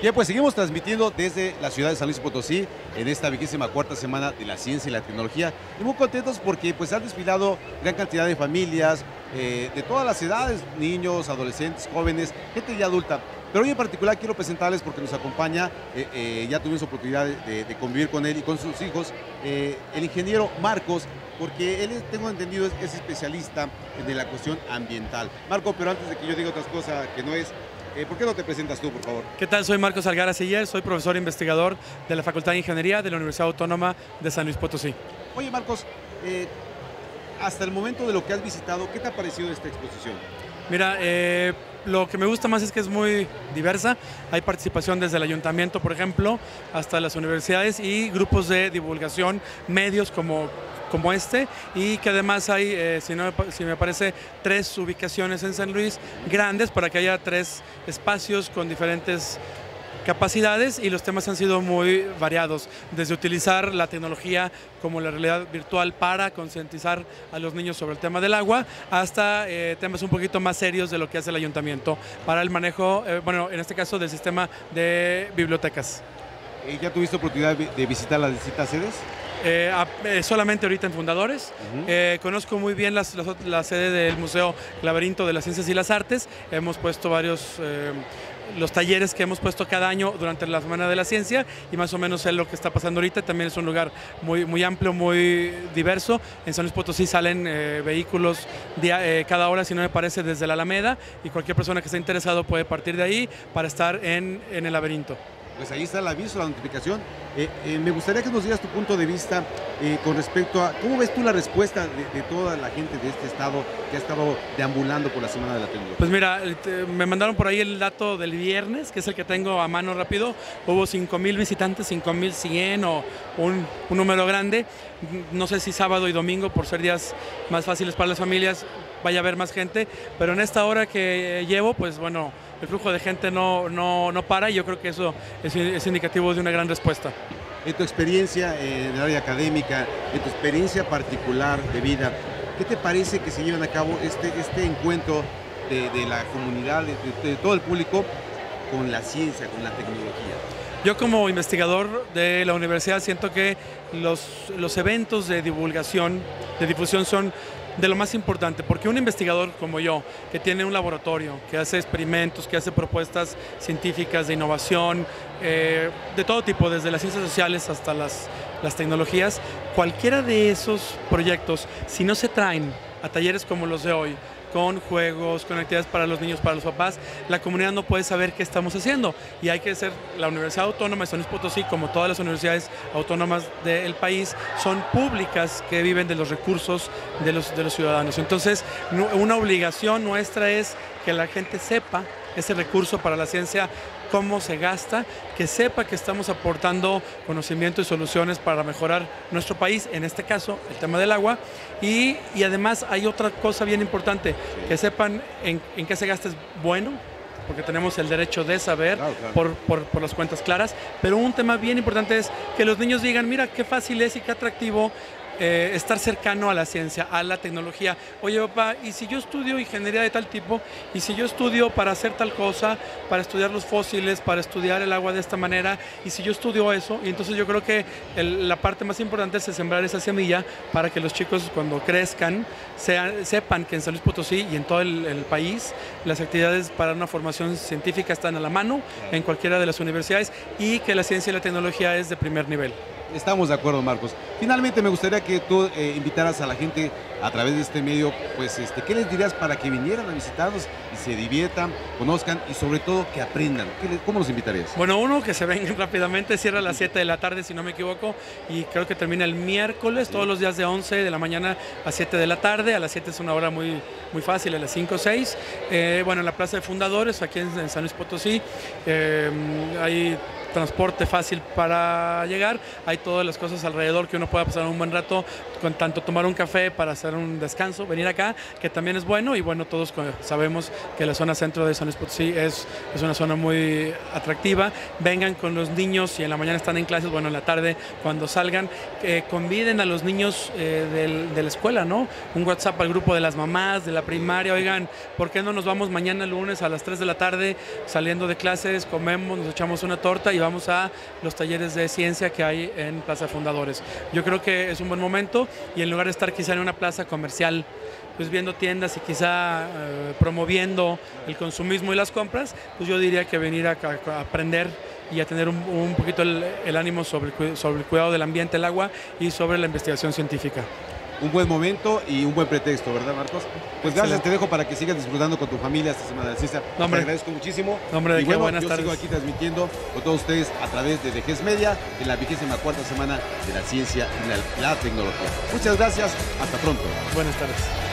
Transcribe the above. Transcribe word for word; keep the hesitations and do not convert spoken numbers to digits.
Bien, pues seguimos transmitiendo desde la ciudad de San Luis Potosí en esta vigésima cuarta semana de la ciencia y la tecnología. Y muy contentos porque pues han desfilado gran cantidad de familias, eh, de todas las edades, niños, adolescentes, jóvenes, gente ya adulta. Pero hoy en particular quiero presentarles porque nos acompaña, eh, eh, ya tuvimos oportunidad de, de convivir con él y con sus hijos, eh, el ingeniero Marcos, porque él, tengo entendido, es, es especialista de la cuestión ambiental. Marco, pero antes de que yo diga otras cosas que no es, Eh, ¿por qué no te presentas tú, por favor? ¿Qué tal? Soy Marcos Algara Siller, soy profesor investigador de la Facultad de Ingeniería de la Universidad Autónoma de San Luis Potosí. Oye, Marcos, eh, hasta el momento de lo que has visitado, ¿qué te ha parecido esta exposición? Mira, eh, lo que me gusta más es que es muy diversa. Hay participación desde el ayuntamiento, por ejemplo, hasta las universidades y grupos de divulgación, medios como, como este, y que además hay, eh, si, no, si me parece, tres ubicaciones en San Luis grandes para que haya tres espacios con diferentes capacidades, y los temas han sido muy variados, desde utilizar la tecnología como la realidad virtual para concientizar a los niños sobre el tema del agua, hasta eh, temas un poquito más serios de lo que hace el ayuntamiento para el manejo, eh, bueno, en este caso del sistema de bibliotecas. Eh, ¿Ya tuviste oportunidad de visitar las distintas sedes? Eh, a, eh, solamente ahorita en Fundadores. Uh-huh. eh, conozco muy bien las, las, la sede del Museo Laberinto de las Ciencias y las Artes. Hemos puesto varios, eh, los talleres que hemos puesto cada año durante la Semana de la Ciencia, y más o menos sé lo que está pasando ahorita. También es un lugar muy, muy amplio, muy diverso. En San Luis Potosí salen eh, vehículos día, eh, cada hora, si no me parece, desde la Alameda, y cualquier persona que esté interesado puede partir de ahí para estar en, en el laberinto. Pues ahí está el aviso, la notificación. Eh, eh, me gustaría que nos dieras tu punto de vista eh, con respecto a cómo ves tú la respuesta de, de toda la gente de este estado que ha estado deambulando por la Semana de la Tecnología. Pues mira, te, me mandaron por ahí el dato del viernes, que es el que tengo a mano rápido. Hubo cinco mil visitantes, cinco mil cien o un, un número grande. No sé si sábado y domingo, por ser días más fáciles para las familias, vaya a haber más gente, pero en esta hora que llevo, pues bueno, el flujo de gente no, no, no para, y yo creo que eso es, es indicativo de una gran respuesta. En tu experiencia en el área académica, en tu experiencia particular de vida, ¿qué te parece que se lleven a cabo este, este encuentro de, de la comunidad, de, de, de todo el público con la ciencia, con la tecnología? Yo como investigador de la universidad siento que los, los eventos de divulgación, de difusión son de lo más importante, porque un investigador como yo, que tiene un laboratorio, que hace experimentos, que hace propuestas científicas de innovación, eh, de todo tipo, desde las ciencias sociales hasta las, las tecnologías, cualquiera de esos proyectos, si no se traen a talleres como los de hoy, con juegos, con actividades para los niños, para los papás, la comunidad no puede saber qué estamos haciendo, y hay que ser, la Universidad Autónoma de San Luis Potosí, como todas las universidades autónomas del país, son públicas que viven de los recursos de los, de los ciudadanos. Entonces, una obligación nuestra es que la gente sepa ese recurso para la ciencia, cómo se gasta, que sepa que estamos aportando conocimiento y soluciones para mejorar nuestro país, en este caso el tema del agua, y, y además hay otra cosa bien importante, que sepan en, en qué se gasta es bueno, porque tenemos el derecho de saber, claro, claro. Por, por, por las cuentas claras, pero un tema bien importante es que los niños digan, mira qué fácil es y qué atractivo Eh, estar cercano a la ciencia, a la tecnología. Oye, papá, ¿y si yo estudio ingeniería de tal tipo? ¿Y si yo estudio para hacer tal cosa? Para estudiar los fósiles, para estudiar el agua de esta manera. ¿Y si yo estudio eso? Y entonces yo creo que el, la parte más importante es sembrar esa semilla para que los chicos, cuando crezcan, sean, sepan que en San Luis Potosí y en todo el, el país las actividades para una formación científica están a la mano en cualquiera de las universidades, y que la ciencia y la tecnología es de primer nivel. Estamos de acuerdo, Marcos. Finalmente me gustaría que tú eh, invitaras a la gente a través de este medio, pues, este, ¿qué les dirías para que vinieran a visitarnos y se diviertan, conozcan y sobre todo que aprendan? ¿Qué les, ¿Cómo los invitarías? Bueno, uno, que se vengan rápidamente, cierra a las siete de la tarde, si no me equivoco, y creo que termina el miércoles, sí. Todos los días de once de la mañana a siete de la tarde. A las siete es una hora muy, muy fácil, a las cinco o seis. Eh, bueno, en la Plaza de Fundadores, aquí en, en San Luis Potosí, eh, hay transporte fácil para llegar, hay todas las cosas alrededor que uno pueda pasar un buen rato, con tanto tomar un café para hacer un descanso, venir acá, que también es bueno, y bueno, todos sabemos que la zona centro de San Luis Potosí es, es una zona muy atractiva. Vengan con los niños, y en la mañana están en clases, bueno, en la tarde cuando salgan, eh, conviden a los niños eh, del, de la escuela, ¿no? Un WhatsApp al grupo de las mamás, de la primaria, oigan, ¿por qué no nos vamos mañana lunes a las tres de la tarde, saliendo de clases, comemos, nos echamos una torta y vamos a los talleres de ciencia que hay en Plaza Fundadores? Yo creo que es un buen momento, y en lugar de estar quizá en una plaza comercial, pues viendo tiendas y quizá eh, promoviendo el consumismo y las compras, pues yo diría que venir a, a aprender y a tener un, un poquito el, el ánimo sobre, sobre el cuidado del ambiente, el agua, y sobre la investigación científica. Un buen momento y un buen pretexto, ¿verdad, Marcos? Pues gracias, Excelente. Te dejo para que sigas disfrutando con tu familia esta Semana de la Ciencia. No, Te agradezco muchísimo. No, hombre, de y qué, bueno, buenas yo tardes. sigo aquí transmitiendo con todos ustedes a través de D G E S Media en la vigésima cuarta Semana de la Ciencia y la, la Tecnología. Muchas gracias, hasta pronto. Buenas tardes.